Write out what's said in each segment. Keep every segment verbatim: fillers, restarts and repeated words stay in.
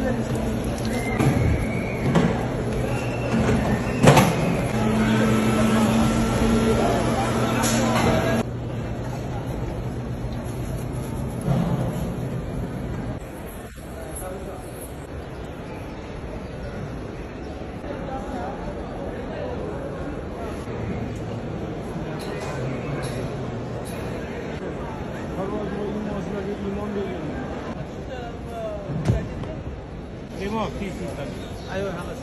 ايوه خلاص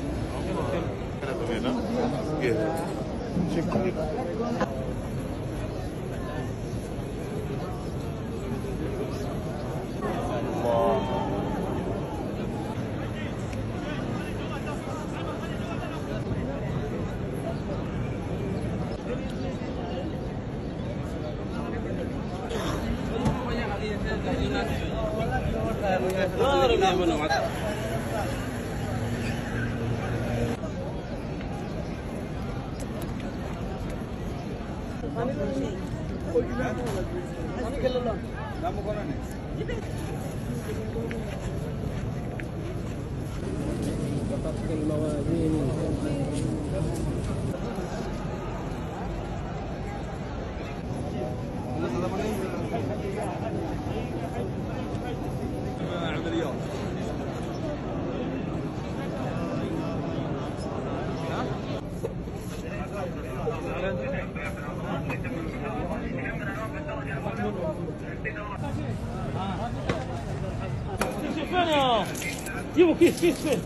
جيبوا كيس كيس فين؟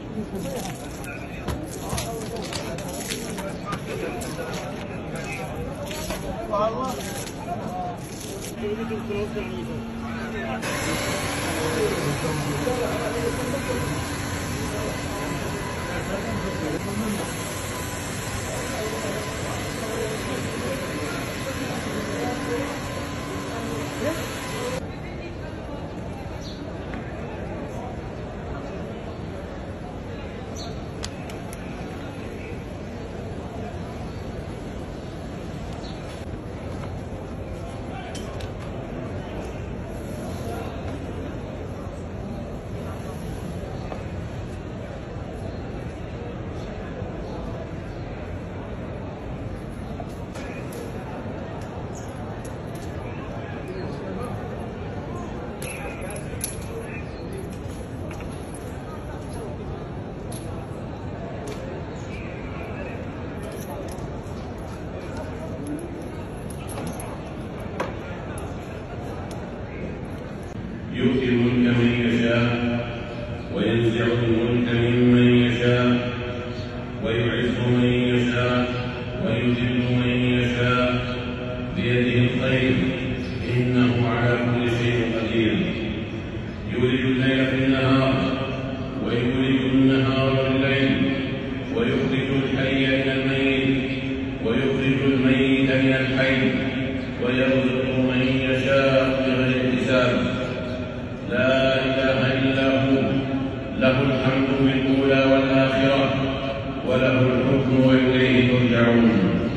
يؤتي الملك من يشاء وينزع الملك ممن يشاء ويعز من يشاء ويذل من يشاء بيده الخير انه على كل شيء قدير. يولج الليل في النهار ويولج النهار في الليل ويخرج الحي من الميت ويخرج الميت من الحي ويرزق من يشاء بغير حساب. لا إله إلا هو له الحمد في الأولى والآخرة وله الحكم وإليه ترجعون.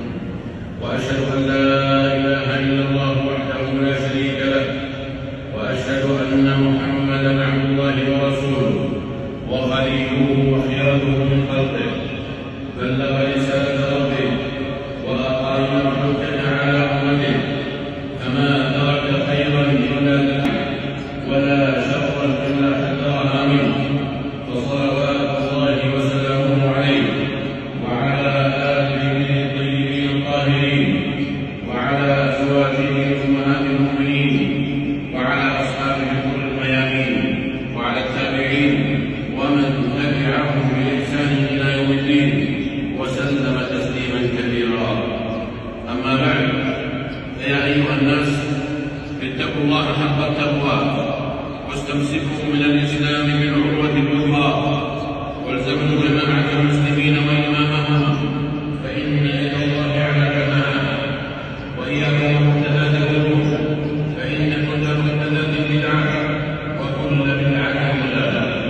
وأشهد أن لا إله إلا الله وحده لا شريك له وأشهد أن محمدًا عبد الله ورسوله وخليله وخيرته من خلقه. بلغ رسالة ربه وأقام الحجة على أمته فما ترك خيرًا إلا ولا شرا الا حذرها منه. فصلوات الله وسلامه عليه وعلى اله الطيبين الطاهرين وعلى ازواجه امهات المؤمنين وعلى اصحابه غر الميامين وعلى التابعين ومن تبعهم باحسان الى يوم الدين وسلم تسليما كثيرا. اما بعد، فيا ايها الناس اتقوا الله حق التقوى واستمسكوا من الإسلام بالعروة الوثقى والزموا جماعة المسلمين وإمامهم فإن يد الله على جماعة وإياكم ومحدثات الأمور فإن كل محدثة بدعة وكل بدعة ضلالة.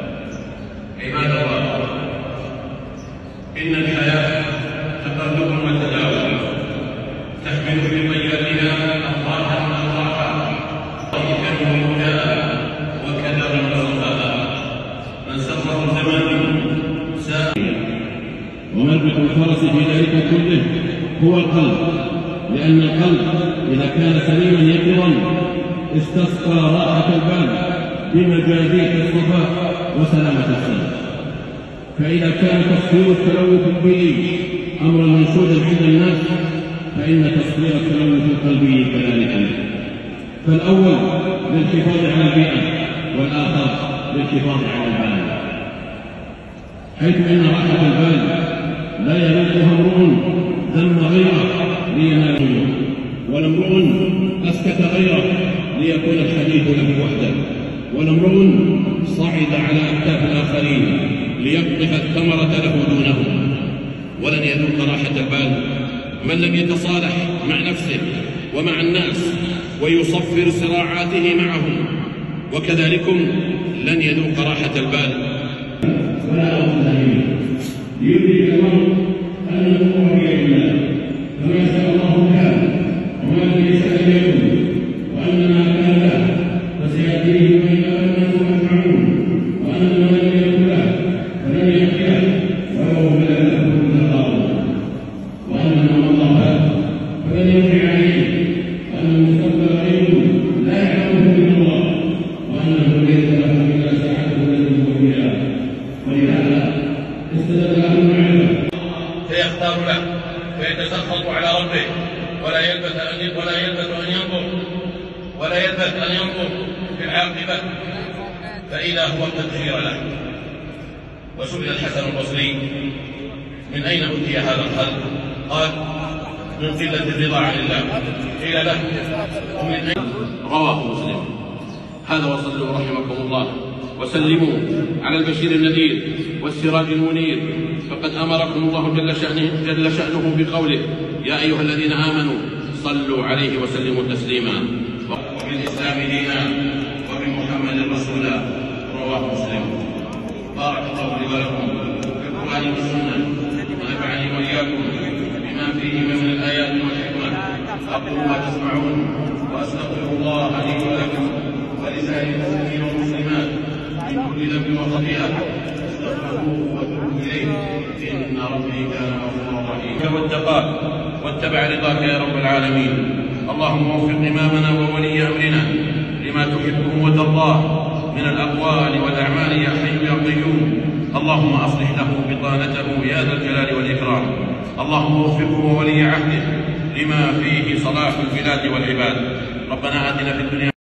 عباد الله، إن الحياة تقلب وتداول تحمل في طياتها أفراحا وأفراحا ضيقا وهداء وكدرا وسخاء. الفرس في ذلك كله هو القلب، لأن القلب إذا كان سليما يقظا استسقى راحة البال بمجاديك الصفاء وسلامة الصدر. فإذا كان تصفير التلوث البيئي أمرا منشودا عند الناس فإن تصفير التلوث القلبي كذلك. فالأول للحفاظ على البيئة والآخر للحفاظ على البال، حيث إن راحة البال لا يليقها امرؤ ذم غيره لينال منه، ولا امرؤ أسكت غيره ليكون الحديث له وحده، ولا امرؤ صعد على أكتاف الآخرين ليقطف الثمرة له دونهم. ولن يذوق راحة البال من لم يتصالح مع نفسه ومع الناس ويصفر صراعاته معهم، وكذلكم لن يذوق راحة البال ولا أفضل يدرك المرء أن الأمور بيد الله، فما شاء الله كان وما ليس لم يكن، وأن ما كان له فسيأتيه وإن الناس أجمعون، وأن ما لم يكن له فلن يأتيه ولو بلغ له كل قارئ، وأن ما مضى فلن يرجع عليه، وأن المستقبل غيب لا يعلمه إلا الله، وأنه ليس له إلا ساعته التي هو فيها. ولهذا استدل له المعرفة فيختار له فيتسخط على ربه ولا يلبث أن ولا يلبث أن ينظر ولا يلبث أن ينظر في العاقبة فإذا هو قد خير له. وسئل الحسن البصري من أين أوتي هذا الخلق؟ قال من قلة الرضا عن الله. قيل له ومن أين؟ رواه مسلم. هذا وصلوا رحمكم الله وسلموا على البشير النذير والسراج المنير، فقد أمركم الله جل شأنه, جل شأنه بقوله يا أيها الذين آمنوا صلوا عليه وسلموا تسليما. وبالإسلام دينا وبمحمد رسولا. رواه مسلم. بارك الله لي ولكم في القرآن والسنة، ونفعني وإياكم بما فيه من الآيات والحكمة. أقول ما تسمعون وأستغفر الله لي ولكم ولسائر المسلمين والمسلمات من كل ذنب وخطيئة، استغفروه واتوبوا إليه إن ربي كان غفورا رحيما. واتقاك واتبع رضاك يا رب العالمين. اللهم وفق إمامنا وولي أمرنا لما تحبه وترضاه من الأقوال والأعمال يا حي يا قيوم. اللهم أصلح له بطانته يا ذا الجلال والإكرام. اللهم وفقه وولي عهده لما فيه صلاح البلاد والعباد. ربنا آتنا في الدنيا